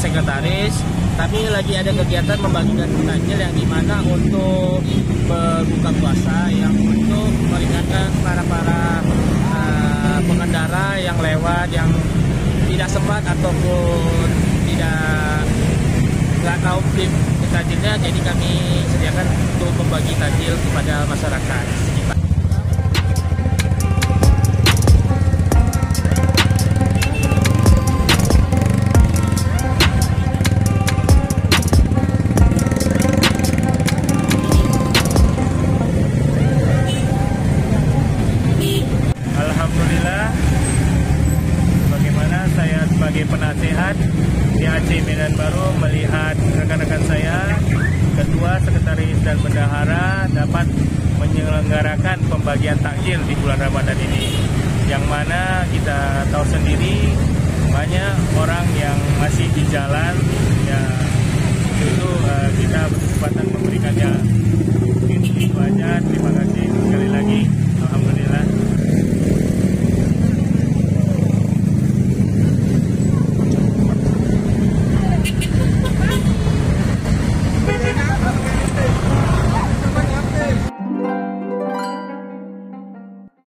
sekretaris. Kami lagi ada kegiatan membagikan takjil yang dimana untuk berbuka puasa, yang untuk meringankan para pengendara yang lewat, yang tidak sempat ataupun nggak tahu takjilnya. Jadi kami sediakan untuk membagi takjil kepada masyarakat sekitar. Alhamdulillah, bagaimana saya sebagai penasehat DAC Medan Baru melihat rekan-rekan saya, ketua, sekretaris, dan bendahara dapat menyelenggarakan pembagian takjil di bulan Ramadan ini. Yang mana kita tahu sendiri banyak orang yang masih di jalan, ya itu kita berkesempatan memberikannya. Mungkin itu aja, terima kasih sekali lagi.